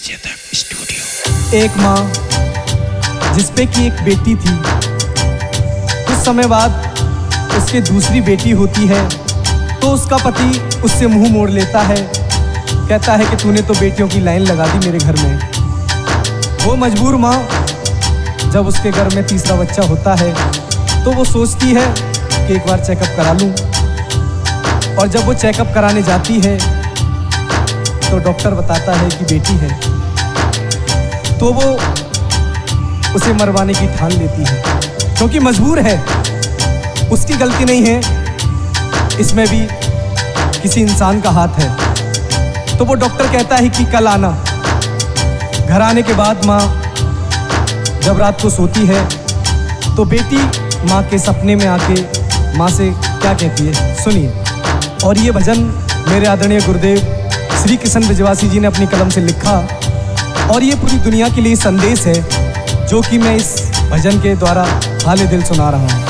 Studio. एक माँ जिसपे की एक बेटी थी, कुछ समय बाद उसके दूसरी बेटी होती है तो उसका पति उससे मुंह मोड़ लेता है, कहता है कि तूने तो बेटियों की लाइन लगा दी मेरे घर में। वो मजबूर माँ जब उसके घर में तीसरा बच्चा होता है तो वो सोचती है कि एक बार चेकअप करा लूँ, और जब वो चेकअप कराने जाती है तो डॉक्टर बताता है कि बेटी है, तो वो उसे मरवाने की ठान लेती है क्योंकि मजबूर है, उसकी गलती नहीं है, इसमें भी किसी इंसान का हाथ है। तो वो डॉक्टर कहता है कि कल आना। घर आने के बाद माँ जब रात को सोती है तो बेटी माँ के सपने में आके माँ से क्या कहती है, सुनिए। और ये भजन मेरे आदरणीय गुरुदेव श्री कृष्ण ब्रजवासी जी ने अपनी कलम से लिखा, और ये पूरी दुनिया के लिए संदेश है जो कि मैं इस भजन के द्वारा हाले दिल सुना रहा हूँ।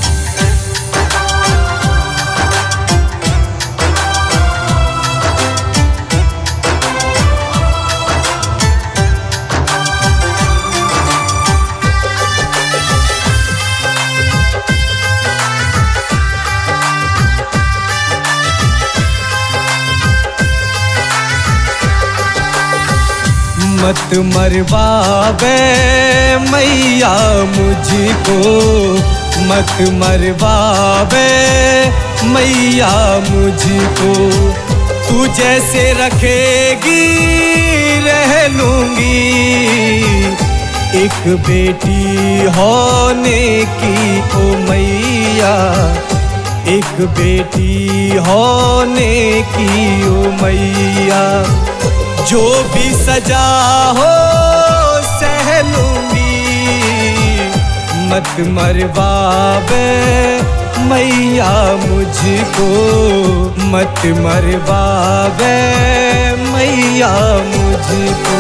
मत मरवावे मैया मुझको, मत मरवावे मैया मुझको, तू जैसे रखेगी रह लूंगी, एक बेटी होने की ओ मैया, एक बेटी होने की ओ मैया, जो भी सजा हो सह लूंगी, मत मरवावे मैया मुझको, मत मरवावे मैया मुझको।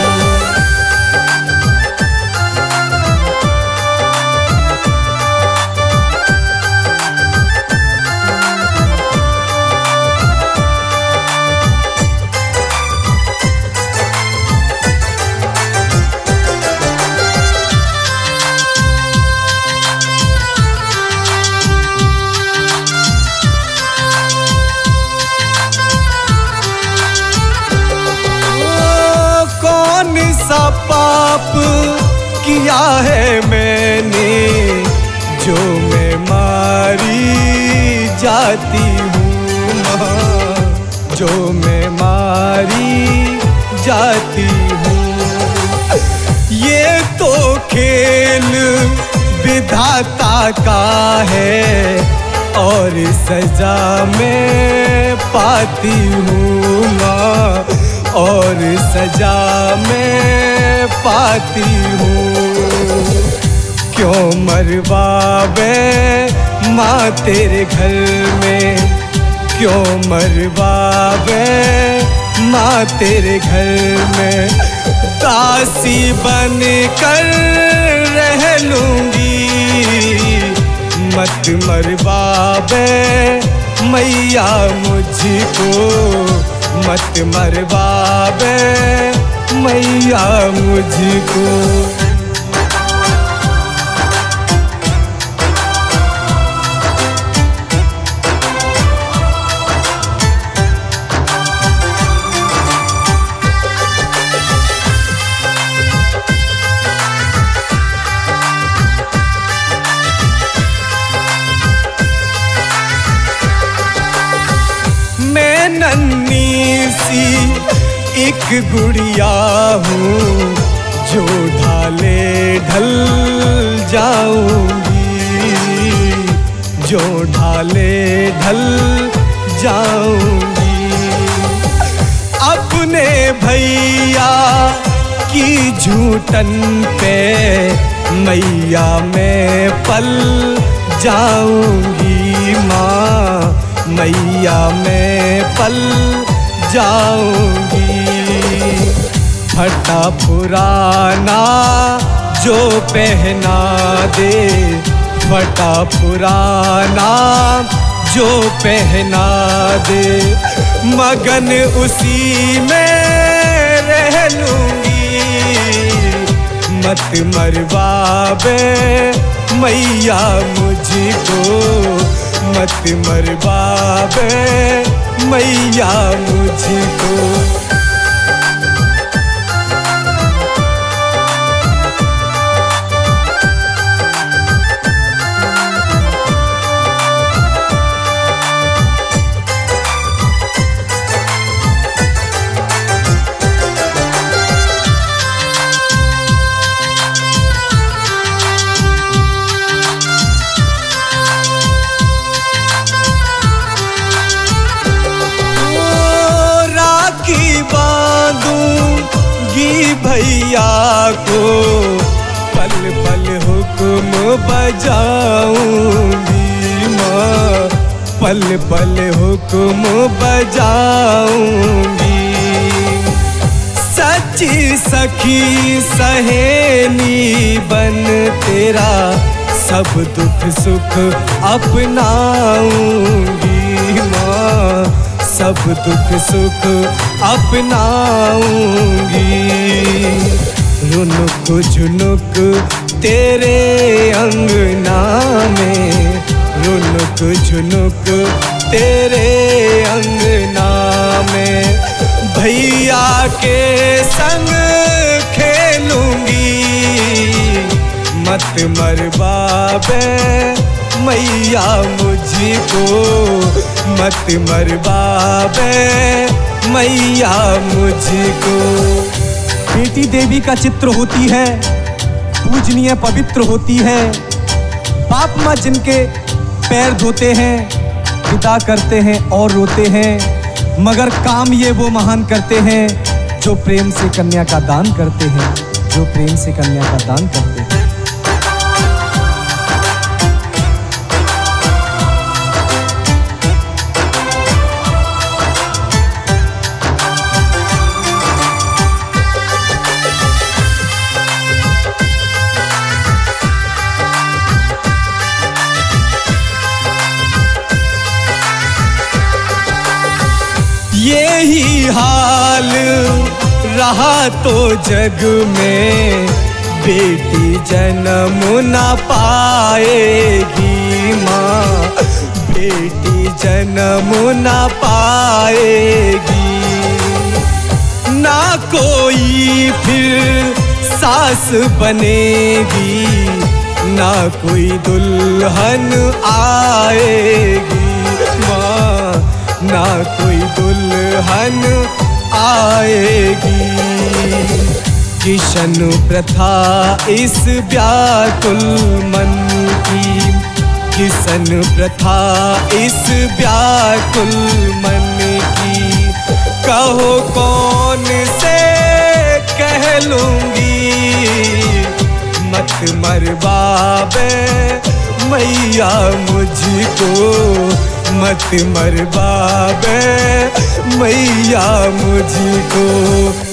सा पाप किया है मैंने जो मैं मारी जाती हूँ माँ, जो मैं मारी जाती हूँ। ये तो खेल विधाता का है और सजा मैं पाती हूँ माँ, और सजा मैं पाती हूँ। क्यों मरवावे माँ तेरे घर में, क्यों मरवावे माँ तेरे घर में, दासी बन कर रह लूंगी, मत मरवावे मैया मुझको, मत मरवावे मैया मुझको। मैं नन्ही सी एक गुड़िया हूँ जो ढाले ढल जाऊंगी, जो ढाले ढल जाऊंगी। अपने भैया की झूठन पे मैया मैं पल जाऊंगी माँ, मैया मैं पल जाऊंगी। फटा पुराना जो पहना दे, फटा पुराना जो पहना दे, मगन उसी में रह लूंगी, मत मरवावे मैया मुझको, मत मरवावे मैया मुझको। भैया को पल पल हुक्म बजाऊंगी माँ, पल पल हुक्म बजाऊंगी। सच्ची सखी सहेली बन तेरा सब दुख सुख अपनाऊंगी माँ, सब दुख सुख अपनाऊंगी। रुनुक झुनुक तेरे अंगना में, रुनुक झुनुक तेरे अंगना में, भैया के संग खेलूंगी। मत मरवावे मैया मुझको, मत मरवावे मैया मुझको। बेटी देवी का चित्र होती है, पूजनीय पवित्र होती है। बाप माँ जिनके पैर धोते हैं, विदा करते हैं और रोते हैं, मगर काम ये वो महान करते हैं जो प्रेम से कन्या का दान करते हैं, जो प्रेम से कन्या का दान करते हैं। यही हाल रहा तो जग में बेटी जन्म न पाएगी माँ, बेटी जन्म न पाएगी। ना कोई फिर सास बनेगी, ना कोई दुल्हन आएगी माँ, ना कोई दुल्हन आएगी। किशन प्रथा इस व्याकुल मन की, किशन प्रथा इस व्याकुल मन की, कहो कौन से कह लूंगी। मत मरवावे मैया मुझको, मत मरवावे मैया मुझको।